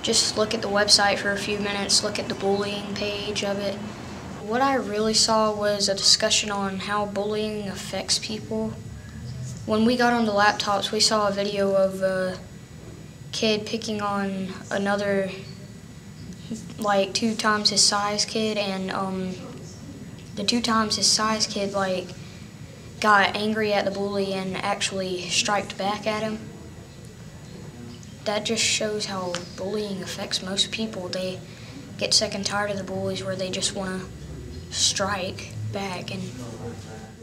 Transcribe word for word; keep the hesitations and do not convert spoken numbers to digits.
Just look at the website for a few minutes, look at the bullying page of it. What I really saw was a discussion on how bullying affects people. When we got on the laptops, we saw a video of a kid picking on another, like, two times his size kid, and um, the two times his size kid, like, got angry at the bully and actually striked back at him. That just shows how bullying affects most people. They get sick and tired of the bullies where they just want to strike back. And